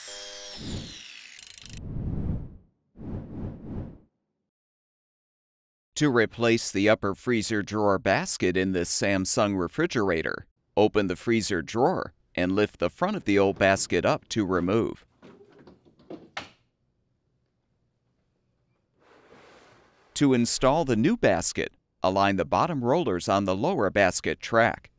To replace the upper freezer drawer basket in this Samsung refrigerator, open the freezer drawer and lift the front of the old basket up to remove. To install the new basket, align the bottom rollers on the lower basket track.